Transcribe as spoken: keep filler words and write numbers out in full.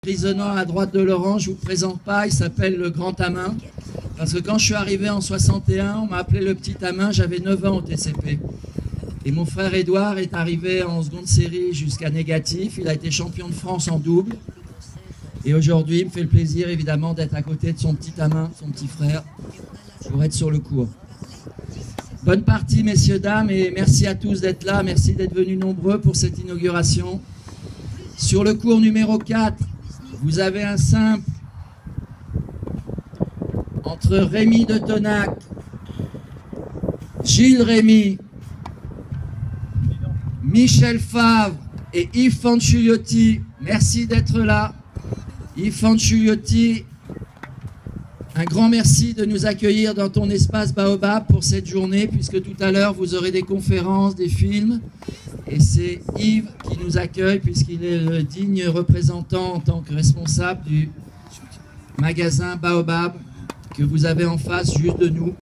grisonnant à droite de Laurent, je ne vous présente pas, il s'appelle le Grand Tamin. Parce que quand je suis arrivé en soixante et un, on m'a appelé le Petit Tamin, j'avais neuf ans au T C P. Et mon frère Édouard est arrivé en seconde série jusqu'à négatif, il a été champion de France en double. Et aujourd'hui, il me fait le plaisir évidemment d'être à côté de son petit Tamin, son petit frère, pour être sur le cours. Bonne partie, messieurs, dames, et merci à tous d'être là, merci d'être venus nombreux pour cette inauguration. Sur le cours numéro quatre, vous avez un simple entre Rémi de Tonac, Gilles Rémy, Michel Favre et Yves Fanciuliotti. Merci d'être là. Yves Fanciuliotti, un grand merci de nous accueillir dans ton espace Baobab pour cette journée, puisque tout à l'heure vous aurez des conférences, des films. Et c'est Yves qui nous accueille, puisqu'il est le digne représentant en tant que responsable du magasin Baobab que vous avez en face juste de nous.